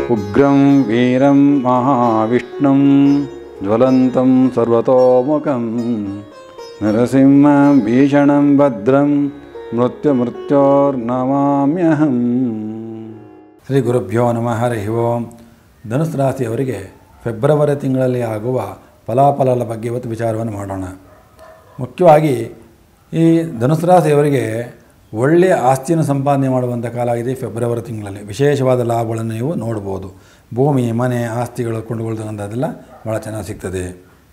ಉಗ್ರಂ ವೀರಂ ಮಹಾವಿಷ್ಣುಂ ಜ್ವಲಂತಂ ಸರ್ವತೋಮುಖಂ ನರಸಿಂಹಂ ಭೀಷಣಂ ಭದ್ರಂ ಮೃತ್ಯುರ್ನಮಾಮ್ಯಹಂ. ಶ್ರೀ ಗುರುಭ್ಯೋ ನಮಃ. ಹರಿ ಓಂ. ಧನುಸ್ಸು ರಾಶಿಯವರಿಗೆ ಫೆಬ್ರವರಿ ತಿಂಗಳಲ್ಲಿ ಆಗುವ ಫಲಾಫಲಗಳ ಬಗ್ಗೆ ಇವತ್ತು ವಿಚಾರವನ್ನು ಮಾಡೋಣ. ಮುಖ್ಯವಾಗಿ ಈ ಧನುಸ್ಸು ರಾಶಿಯವರಿಗೆ ಒಳ್ಳೆಯ ಆಸ್ತಿಯನ್ನು ಸಂಪಾದನೆ ಮಾಡುವಂಥ ಕಾಲ ಆಗಿದೆ. ಫೆಬ್ರವರಿ ತಿಂಗಳಲ್ಲಿ ವಿಶೇಷವಾದ ಲಾಭಗಳನ್ನು ನೀವು ನೋಡ್ಬೋದು. ಭೂಮಿ, ಮನೆ, ಆಸ್ತಿಗಳು ಕೊಂಡುಕೊಳ್ಳುವಂಥದ್ದೆಲ್ಲ ಭಾಳ ಚೆನ್ನಾಗಿ ಸಿಗ್ತದೆ.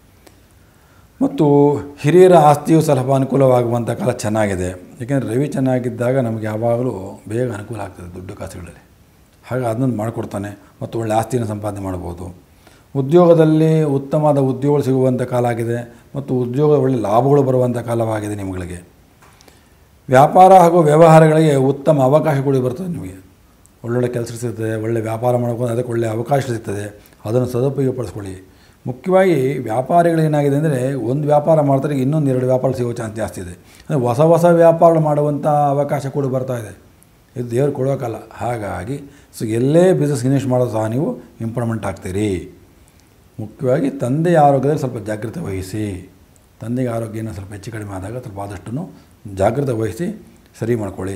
ಮತ್ತು ಹಿರಿಯರ ಆಸ್ತಿಯು ಸ್ವಲ್ಪ ಅನುಕೂಲವಾಗುವಂಥ ಕಾಲ ಚೆನ್ನಾಗಿದೆ. ಏಕೆಂದರೆ ರವಿ ಚೆನ್ನಾಗಿದ್ದಾಗ ನಮಗೆ ಯಾವಾಗಲೂ ಬೇಗ ಅನುಕೂಲ ಆಗ್ತದೆ ದುಡ್ಡು ಕಾಸುಗಳಲ್ಲಿ. ಹಾಗೆ ಅದನ್ನು ಮಾಡಿಕೊಡ್ತಾನೆ ಮತ್ತು ಒಳ್ಳೆ ಆಸ್ತಿಯನ್ನು ಸಂಪಾದನೆ ಮಾಡ್ಬೋದು. ಉದ್ಯೋಗದಲ್ಲಿ ಉತ್ತಮವಾದ ಉದ್ಯೋಗ ಸಿಗುವಂಥ ಕಾಲ ಆಗಿದೆ ಮತ್ತು ಉದ್ಯೋಗ ಒಳ್ಳೆ ಲಾಭಗಳು ಬರುವಂಥ ಕಾಲವಾಗಿದೆ ನಿಮಗೆ. ವ್ಯಾಪಾರ ಹಾಗೂ ವ್ಯವಹಾರಗಳಿಗೆ ಉತ್ತಮ ಅವಕಾಶ ಕೂಡ ಬರ್ತದೆ. ನಿಮಗೆ ಒಳ್ಳೊಳ್ಳೆ ಕೆಲಸ ಸಿಗ್ತದೆ, ಒಳ್ಳೆ ವ್ಯಾಪಾರ ಮಾಡ್ಕೊಂಡು ಅದಕ್ಕೆ ಒಳ್ಳೆಯ ಅವಕಾಶ ಸಿಗ್ತದೆ. ಅದನ್ನು ಸದುಪಯೋಗಪಡಿಸ್ಕೊಳ್ಳಿ. ಮುಖ್ಯವಾಗಿ ವ್ಯಾಪಾರಿಗಳೇನಾಗಿದೆ ಅಂದರೆ ಒಂದು ವ್ಯಾಪಾರ ಮಾಡ್ತಾರೆ, ಇನ್ನೊಂದು 2 ವ್ಯಾಪಾರ ಸಿಗೋ ಚಾನ್ಸ್ ಜಾಸ್ತಿ ಇದೆ. ಅಂದರೆ ಹೊಸ ವ್ಯಾಪಾರ ಮಾಡುವಂಥ ಅವಕಾಶ ಕೂಡ ಬರ್ತಾಯಿದೆ. ಇದು ದೇವರು ಕೊಡೋಕ್ಕಲ್ಲ. ಹಾಗಾಗಿ ಎಲ್ಲೇ ಬಿಸ್ನೆಸ್ ಇನ್ವೆಸ್ಟ್ ಮಾಡೋದು ಸಹ ನೀವು ಇಂಪ್ರೂವ್ಮೆಂಟ್ ಆಗ್ತೀರಿ. ಮುಖ್ಯವಾಗಿ ತಂದೆಯ ಆರೋಗ್ಯದಲ್ಲಿ ಸ್ವಲ್ಪ ಜಾಗ್ರತೆ ವಹಿಸಿ. ತಂದೆಗೆ ಆರೋಗ್ಯನ ಸ್ವಲ್ಪ ಹೆಚ್ಚು ಕಡಿಮೆ ಆದಾಗ ಸ್ವಲ್ಪ ಆದಷ್ಟು ಜಾಗ್ರತೆ ವಹಿಸಿ ಸರಿ ಮಾಡ್ಕೊಳ್ಳಿ.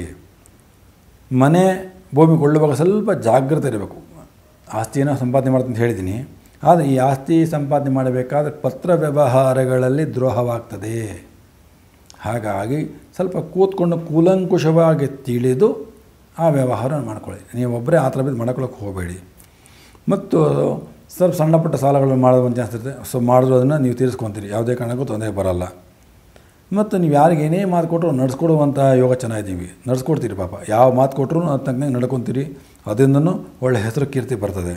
ಮನೆ ಭೂಮಿ ಕೊಳ್ಳುವಾಗ ಸ್ವಲ್ಪ ಜಾಗ್ರತೆ ಇರಬೇಕು. ಆಸ್ತಿಯನ್ನು ಸಂಪಾದನೆ ಮಾಡ್ತೀನಿ ಅಂತ ಹೇಳಿದ್ದೀನಿ. ಆದರೆ ಈ ಆಸ್ತಿ ಸಂಪಾದನೆ ಮಾಡಬೇಕಾದ್ರೆ ಪತ್ರ ವ್ಯವಹಾರಗಳಲ್ಲಿ ದ್ರೋಹವಾಗ್ತದೆ. ಹಾಗಾಗಿ ಸ್ವಲ್ಪ ಕೂತ್ಕೊಂಡು ಕೂಲಂಕುಷವಾಗಿ ತಿಳಿದು ಆ ವ್ಯವಹಾರ ಮಾಡ್ಕೊಳ್ಳಿ. ನೀವು ಒಬ್ಬರೇ ಆ ಥರ ಬಿದ್ದು ಮಾಡ್ಕೊಳ್ಳೋಕೆ ಹೋಗಬೇಡಿ. ಮತ್ತು ಸ್ವಲ್ಪ ಸಣ್ಣ ಪುಟ್ಟ ಸಾಲಗಳನ್ನು ಮಾಡುವಂಥ ಚಾನ್ಸ್ ಇರುತ್ತೆ. ಮಾಡೋದನ್ನು ನೀವು ತೀರಿಸ್ಕೊತೀರಿ. ಯಾವುದೇ ಕಾರಣಕ್ಕೂ ತೊಂದರೆ ಬರೋಲ್ಲ. ಮತ್ತು ನೀವು ಯಾರಿಗೆ ಏನೇ ಮಾತು ಕೊಟ್ಟರು ನಡೆಸ್ಕೊಡುವಂಥ ಯೋಗ ಚೆನ್ನಾಗಿದ್ದೀವಿ. ನಡೆಸ್ಕೊಡ್ತೀರಿ ಪಾಪ. ಯಾವ ಮಾತು ಕೊಟ್ಟರು ಅದು ತಕ್ಕಂಗೆ ನಡ್ಕೊತೀರಿ. ಅದರಿಂದನೂ ಒಳ್ಳೆ ಹೆಸರು ಕೀರ್ತಿ ಬರ್ತದೆ.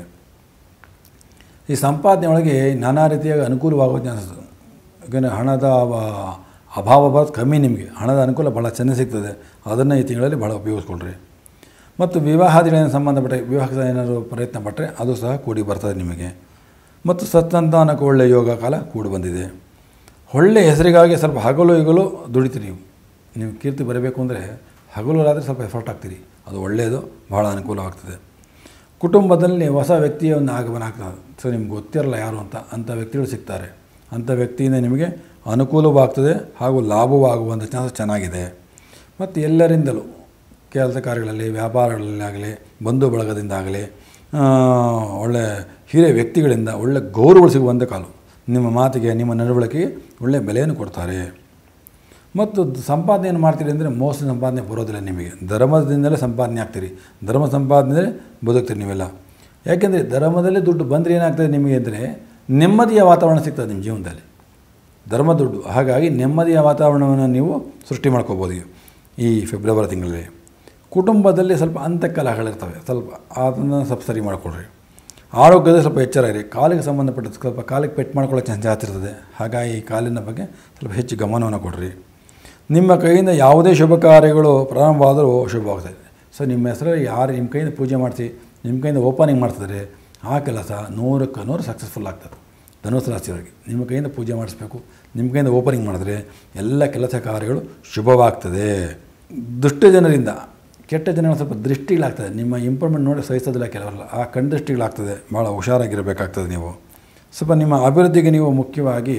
ಈ ಸಂಪಾದನೆ ಒಳಗೆ ನಾನಾ ರೀತಿಯಾಗಿ ಅನುಕೂಲವಾಗೋ ಚಾನ್ಸ್. ಯಾಕೆಂದರೆ ಹಣದ ಅಭಾವ ಬರೋದು ಕಮ್ಮಿ. ನಿಮಗೆ ಹಣದ ಅನುಕೂಲ ಭಾಳ ಚೆನ್ನಾಗಿ ಸಿಗ್ತದೆ. ಅದನ್ನು ಈ ತಿಂಗಳಲ್ಲಿ ಭಾಳ ಉಪಯೋಗಿಸ್ಕೊಳ್ರಿ. ಮತ್ತು ವಿವಾಹಾದಿಗಳಿಗೆ ಸಂಬಂಧಪಟ್ಟ ವಿವಾಹದ ಏನಾದರೂ ಪ್ರಯತ್ನ ಪಟ್ಟರೆ ಅದು ಸಹ ಕೂಡಿ ಬರ್ತದೆ ನಿಮಗೆ. ಮತ್ತು ಸತ್ಸಂತಾನಕ್ಕೆ ಒಳ್ಳೆಯ ಯೋಗ ಕಾಲ ಕೂಡಿ ಬಂದಿದೆ. ಒಳ್ಳೆಯ ಹೆಸರಿಗಾಗಿ ಸ್ವಲ್ಪ ಹಗಲು ದುಡಿತೀರಿ. ನೀವು ಕೀರ್ತಿ ಬರಬೇಕು ಅಂದರೆ ಹಗಲುರಾದರೆ ಸ್ವಲ್ಪ ಎಫರ್ಟ್ ಆಗ್ತೀರಿ. ಅದು ಒಳ್ಳೆಯದು, ಭಾಳ ಅನುಕೂಲವಾಗ್ತದೆ. ಕುಟುಂಬದಲ್ಲಿ ಹೊಸ ವ್ಯಕ್ತಿಯ ಒಂದು ಆಗಮನ ಆಗ್ತದೆ. ಸೊ ನಿಮ್ಗೆ ಗೊತ್ತಿರಲ್ಲ ಯಾರು ಅಂಥ ವ್ಯಕ್ತಿಗಳು ಸಿಗ್ತಾರೆ. ಅಂಥ ವ್ಯಕ್ತಿಯಿಂದ ನಿಮಗೆ ಅನುಕೂಲವಾಗ್ತದೆ ಹಾಗೂ ಲಾಭವಾಗುವಂಥ ಚಾನ್ಸ್ ಚೆನ್ನಾಗಿದೆ. ಮತ್ತು ಎಲ್ಲರಿಂದಲೂ ಕೆಲಸ ಕಾರ್ಯಗಳಲ್ಲಿ, ವ್ಯಾಪಾರಗಳಲ್ಲಾಗಲಿ, ಬಂಧು ಬಳಗದಿಂದಾಗಲಿ, ಒಳ್ಳೆಯ ಹಿರಿಯ ವ್ಯಕ್ತಿಗಳಿಂದ ಒಳ್ಳೆ ಗೌರವಗಳು ಸಿಗುವಂಥ ಕಾಲ. ನಿಮ್ಮ ಮಾತಿಗೆ, ನಿಮ್ಮ ನಡವಳಿಕೆಗೆ ಒಳ್ಳೆಯ ಬೆಲೆಯನ್ನು ಕೊಡ್ತಾರೆ. ಮತ್ತು ಸಂಪಾದನೆಯನ್ನು ಮಾಡ್ತೀರಿ ಅಂದರೆ ಮೋಸ ಸಂಪಾದನೆ ಬರೋದಿಲ್ಲ ನಿಮಗೆ. ಧರ್ಮದಿಂದಲೇ ಸಂಪಾದನೆ ಆಗ್ತೀರಿ. ಧರ್ಮ ಸಂಪಾದನೆ ಬದುಕ್ತೀರಿ ನೀವೆಲ್ಲ. ಯಾಕೆಂದರೆ ಧರ್ಮದಲ್ಲೇ ದುಡ್ಡು ಬಂದರೆ ಏನಾಗ್ತದೆ ನಿಮಗೆ ಅಂದರೆ ನೆಮ್ಮದಿಯ ವಾತಾವರಣ ಸಿಗ್ತದೆ ನಿಮ್ಮ ಜೀವನದಲ್ಲಿ. ಧರ್ಮ ದುಡ್ಡು. ಹಾಗಾಗಿ ನೆಮ್ಮದಿಯ ವಾತಾವರಣವನ್ನು ನೀವು ಸೃಷ್ಟಿ ಮಾಡ್ಕೋಬೋದು ಈ ಫೆಬ್ರವರಿ ತಿಂಗಳಲ್ಲಿ. ಕುಟುಂಬದಲ್ಲಿ ಸ್ವಲ್ಪ ಅಂತಃಕಲಹಗಳಿರ್ತವೆ. ಸ್ವಲ್ಪ ಅದನ್ನು ಸ್ವಲ್ಪ ಸರಿ ಮಾಡಿಕೊಡ್ರಿ. ಆರೋಗ್ಯದ ಸ್ವಲ್ಪ ಎಚ್ಚರ ಇರಿ. ಕಾಲಿಗೆ ಸಂಬಂಧಪಟ್ಟ ಸ್ವಲ್ಪ ಕಾಲಿಗೆ ಪೆಟ್ಟು ಮಾಡ್ಕೊಳ್ಳೋ ಚಾನ್ಸ್ ಜಾಸ್ತಿ ಇರ್ತದೆ. ಹಾಗಾಗಿ ಈ ಕಾಲಿನ ಬಗ್ಗೆ ಸ್ವಲ್ಪ ಹೆಚ್ಚು ಗಮನವನ್ನು ಕೊಡ್ರಿ. ನಿಮ್ಮ ಕೈಯಿಂದ ಯಾವುದೇ ಶುಭ ಕಾರ್ಯಗಳು ಪ್ರಾರಂಭವಾದರೂ ಶುಭವಾಗ್ತದೆ. ಸೊ ನಿಮ್ಮ ಹೆಸರು ಯಾರು ನಿಮ್ಮ ಕೈಯಿಂದ ಪೂಜೆ ಮಾಡಿಸಿ, ನಿಮ್ಮ ಕೈಯಿಂದ ಓಪನಿಂಗ್ ಮಾಡ್ತಿದ್ರೆ ಆ ಕೆಲಸ 100ಕ್ಕೆ 100 ಸಕ್ಸಸ್ಫುಲ್ ಆಗ್ತದೆ. ಧನುಸ್ಸು ರಾಶಿಯವರಿಗೆ ನಿಮ್ಮ ಕೈಯಿಂದ ಪೂಜೆ ಮಾಡಿಸ್ಬೇಕು. ನಿಮ್ಮ ಕೈಯಿಂದ ಓಪನಿಂಗ್ ಮಾಡಿದ್ರೆ ಎಲ್ಲ ಕೆಲಸ ಕಾರ್ಯಗಳು ಶುಭವಾಗ್ತದೆ. ದುಷ್ಟ ಜನರಿಂದ, ಕೆಟ್ಟ ಜನಗಳ ಸ್ವಲ್ಪ ದೃಷ್ಟಿಗಳಾಗ್ತದೆ. ನಿಮ್ಮ ಇಂಪ್ರೂವ್ಮೆಂಟ್ ನೋಡಿ ಸಹಿಸೋದಿಲ್ಲ ಕೆಲವರಲ್ಲ. ಆ ಕಣ್ದೃಷ್ಟಿಗಳಾಗ್ತದೆ. ಭಾಳ ಹುಷಾರಾಗಿರಬೇಕಾಗ್ತದೆ. ನೀವು ಸ್ವಲ್ಪ ನಿಮ್ಮ ಅಭಿವೃದ್ಧಿಗೆ ನೀವು ಮುಖ್ಯವಾಗಿ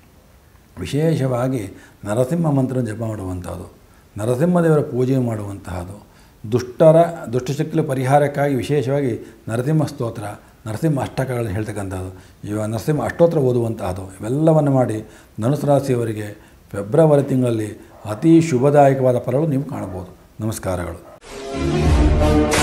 ವಿಶೇಷವಾಗಿ ನರಸಿಂಹ ಮಂತ್ರ ಜಪ ಮಾಡುವಂಥದ್ದು, ನರಸಿಂಹದೇವರ ಪೂಜೆ ಮಾಡುವಂತಹದ್ದು, ದುಷ್ಟಶಕ್ತಿಗಳ ಪರಿಹಾರಕ್ಕಾಗಿ ವಿಶೇಷವಾಗಿ ನರಸಿಂಹ ಸ್ತೋತ್ರ, ನರಸಿಂಹ ಅಷ್ಟಕಗಳನ್ನು ಹೇಳ್ತಕ್ಕಂಥದ್ದು, ಇವಾಗ ನರಸಿಂಹ ಅಷ್ಟೋತ್ರ ಓದುವಂತಹದ್ದು, ಇವೆಲ್ಲವನ್ನು ಮಾಡಿ ಧನುಸ್ಸು ರಾಶಿಯವರಿಗೆ ಫೆಬ್ರವರಿ ತಿಂಗಳಲ್ಲಿ ಅತಿ ಶುಭದಾಯಕವಾದ ಫಲಗಳು ನೀವು ಕಾಣಬಹುದು. ನಮಸ್ಕಾರಗಳು.